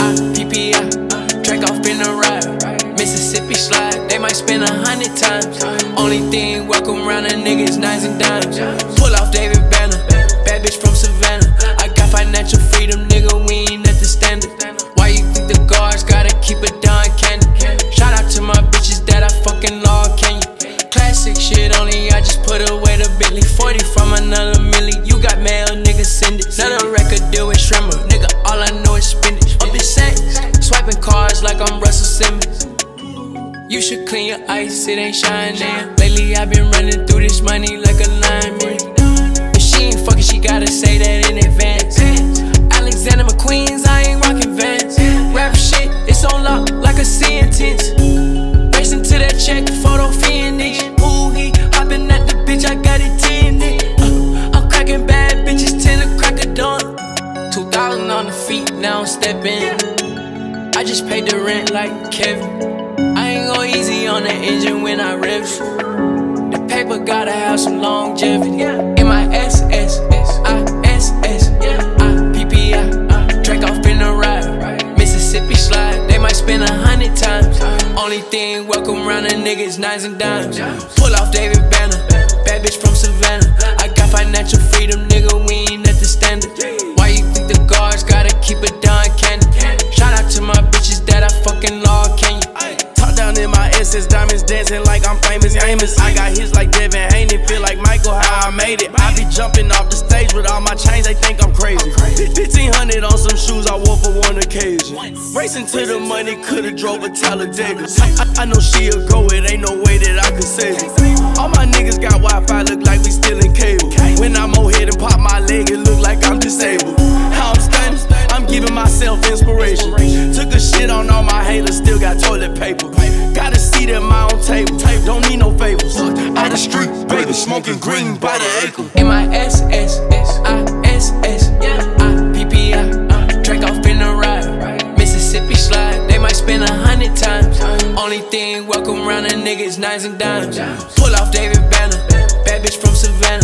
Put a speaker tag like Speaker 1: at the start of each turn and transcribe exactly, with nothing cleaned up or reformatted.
Speaker 1: I P P I, Drake off in the ride. Mississippi slide, they might spend a hundred times. Only thing welcome round a niggas nines and dimes. Pull off David Banner, bad bitch from Savannah. I got financial freedom, nigga, we ain't at the standard. Why you think the guards gotta keep a Don Candy? Shout out to my bitches that I fucking love, can you? Classic shit only, I just put away the Bentley. Forty from another milli, you got mail, nigga, send it. Another record deal with Shrimmer, nigga, all I know is spinach. Up in sex, swiping cars like I'm Russell Simmons. You should clean your ice, it ain't shining. Lately I've been running through this money like a lineman. If she ain't fucking, she gotta say that in advance. Alexander McQueen's, I ain't rockin' Vans. Rap shit, it's on lock like a C intense. Racing to that check, photo finish. Ooh, he hopping at the bitch, I got it ten it. Uh, I'm cracking bad bitches, ten to crack a dawn. Two thousand on the feet, now I'm stepping. I just paid the rent like Kevin. I ain't go easy on the engine when I rev. The paper gotta have some longevity. In my S S, I S S, I P P I, Drake off in the ride. Mississippi slide, they might spend a hundred times. Only thing welcome round the niggas nines and dimes. Pull off David Banner, bad bitch from Savannah. I got financial freedom, nigga, we ain't at the standard. Why you think the guards gotta keep a Don Candy? Shout out to my bitches that I fucking love, can you?
Speaker 2: Down in my S S, diamonds dancing like I'm famous, famous. I got hits like Devin Haney, feel like Michael, how I made it. I be jumping off the stage with all my chains, they think I'm crazy. Fifteen hundred on some shoes I wore for one occasion. Racing to the money, coulda drove a Talladega. I, I know she'll go, it ain't no way that I could save it. All my niggas got Wi-Fi, look like we still in cable. When I'm overhead and pop my leg, it look like I'm disabled. How I'm stunning, I'm giving myself inspiration. Took a shit on all my haters, still got toilet paper. Got a seat at my own table, don't need no favors. Out the street, baby, smoking green by the acre.
Speaker 1: In my S S, I S S, I P P I, Drake off in the ride. Mississippi slide, they might spend a hundred times. Only thing welcome round the niggas nines and dimes. Pull off David Banner, bad bitch from Savannah.